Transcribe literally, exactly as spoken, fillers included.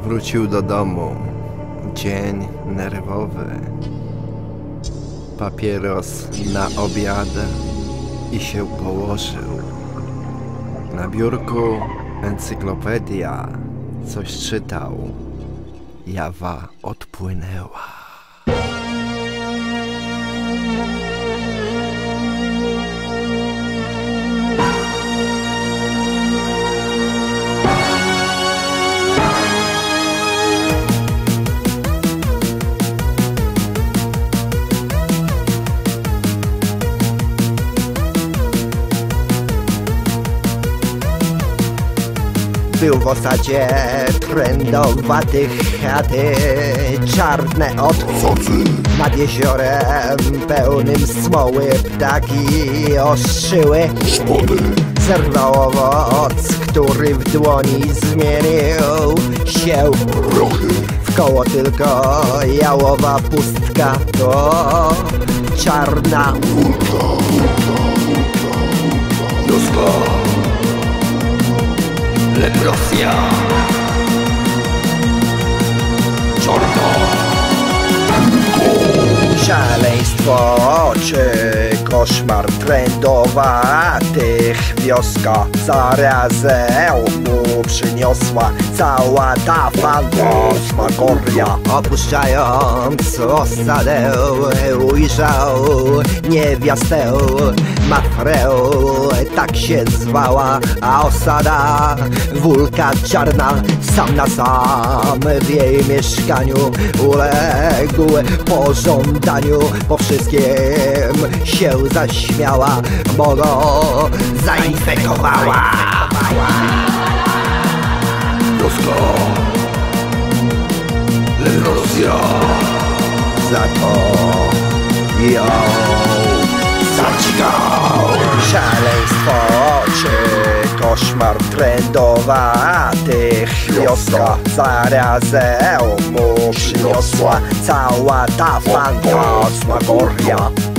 Wrócił do domu. Dzień nerwowy. Papieros na obiad i się położył. Na biurku encyklopedia. Coś czytał. Jawa odpłynęła. Był w osadzie trendowatych chaty, czarne od cocy. Nad jeziorem pełnym smoły ptaki ostrzyły szpony. Zerwał owoc, który w dłoni zmienił się prochy. Wkoło tylko jałowa pustka, to czarna wulka, wulka, wulka, wulka. Leprosja. Czarna. Szaleństwo czy koszmar trendowatych. Wioska zarazę mu przyniosła cała ta fantasmagoria. Opuszczając osadę ujrzał niewiastę Mafrę, tak się zwała, a osada wulka czarna. Sam na sam w jej mieszkaniu uległ pożądaniu. Po wszystkim się zaśmiała, bo go zainfekowała. Wioska. Leprosja. Za to ją zaćgał. Szaleństwo czy koszmar trendowatych. Wioska zarazę mu przyniosła cała ta fantasmagoria.